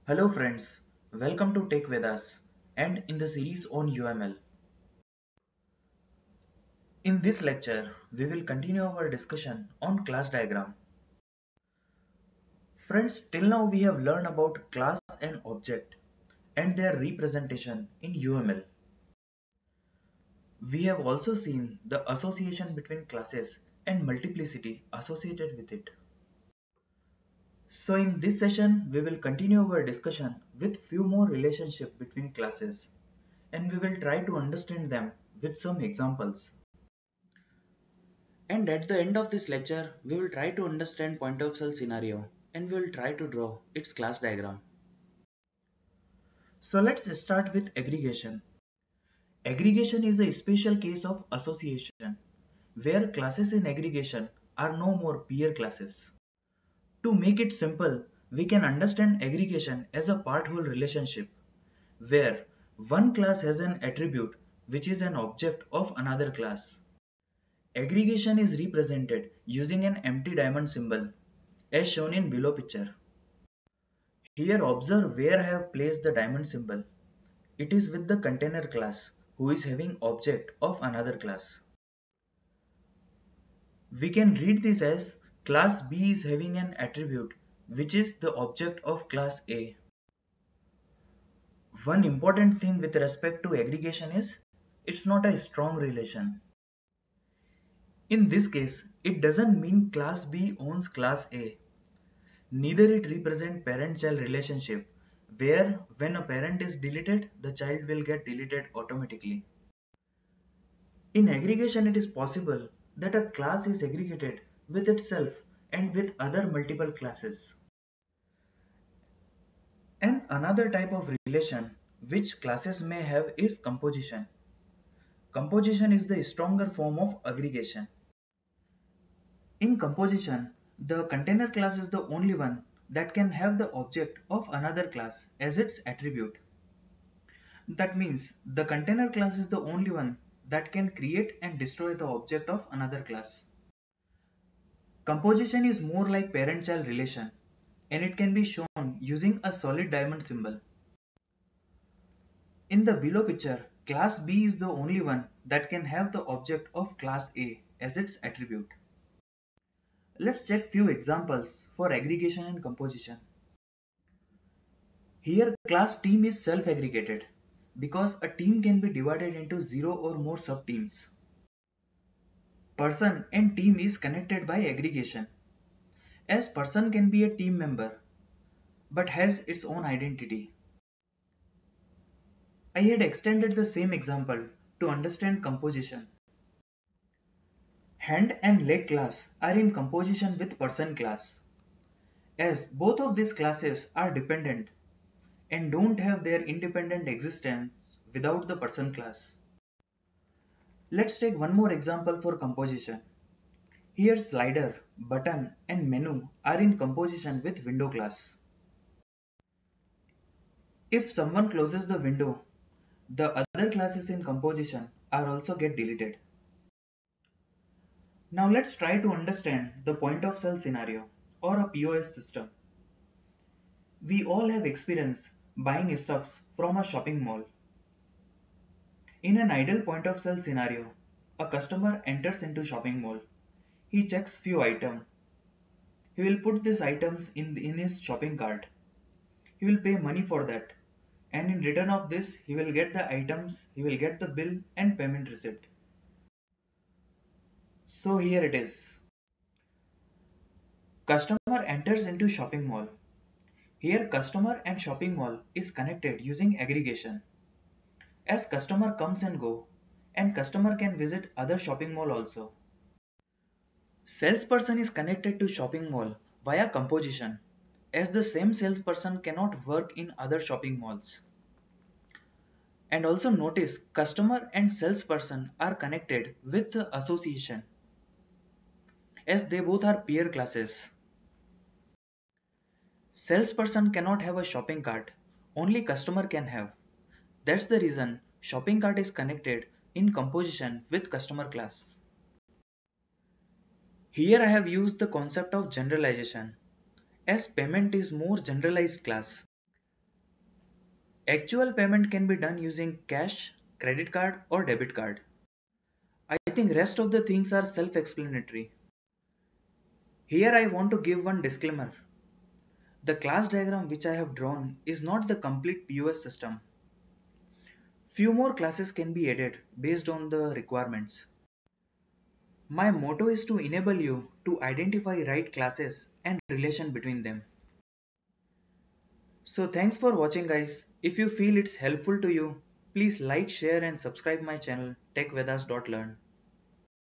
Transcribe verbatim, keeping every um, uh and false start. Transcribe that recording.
Hello friends, welcome to Tech Vedas and in the series on U M L. In this lecture, we will continue our discussion on class diagram. Friends, till now we have learned about class and object and their representation in U M L. We have also seen the association between classes and multiplicity associated with it. So in this session, we will continue our discussion with few more relationships between classes and we will try to understand them with some examples. And at the end of this lecture, we will try to understand point of cell scenario and we will try to draw its class diagram. So let's start with aggregation. Aggregation is a special case of association where classes in aggregation are no more peer classes. To make it simple, we can understand aggregation as a part-whole relationship where one class has an attribute which is an object of another class. Aggregation is represented using an empty diamond symbol as shown in below picture. Here observe where I have placed the diamond symbol. It is with the container class who is having object of another class. We can read this as class B is having an attribute which is the object of class A. One important thing with respect to aggregation is it's not a strong relation. In this case, it doesn't mean class B owns class A. Neither it represents parent-child relationship where when a parent is deleted, the child will get deleted automatically. In aggregation, it is possible that a class is aggregated with itself and with other multiple classes. And another type of relation which classes may have is composition. Composition is the stronger form of aggregation. In composition, the container class is the only one that can have the object of another class as its attribute. That means the container class is the only one that can create and destroy the object of another class. Composition is more like parent-child relation and it can be shown using a solid diamond symbol. In the below picture, class B is the only one that can have the object of class A as its attribute. Let's check few examples for aggregation and composition. Here class team is self-aggregated because a team can be divided into zero or more sub-teams. Person and team is connected by aggregation as person can be a team member but has its own identity. I had extended the same example to understand composition. Hand and leg class are in composition with person class as both of these classes are dependent and don't have their independent existence without the person class. Let's take one more example for composition. Here slider, button and menu are in composition with window class. If someone closes the window, the other classes in composition are also get deleted. Now let's try to understand the point of sale scenario or a P O S system. We all have experience buying stuffs from a shopping mall. In an ideal point of sale scenario, a customer enters into shopping mall. He checks few items. He will put these items in, in his shopping cart. He will pay money for that. And in return of this, he will get the items, he will get the bill and payment receipt. So here it is. Customer enters into shopping mall. Here customer and shopping mall is connected using aggregation. As customer comes and go, and customer can visit other shopping mall also. Salesperson is connected to shopping mall via composition, as the same salesperson cannot work in other shopping malls. And also notice customer and salesperson are connected with the association, as they both are peer classes. Salesperson cannot have a shopping cart, only customer can have. That's the reason shopping cart is connected in composition with customer class. Here I have used the concept of generalization as payment is more generalized class. Actual payment can be done using cash, credit card or debit card. I think rest of the things are self-explanatory. Here I want to give one disclaimer. The class diagram which I have drawn is not the complete P O S system. Few more classes can be added based on the requirements. My motto is to enable you to identify right classes and relation between them. So thanks for watching guys. If you feel it's helpful to you, please like, share and subscribe my channel techvedas dot learn.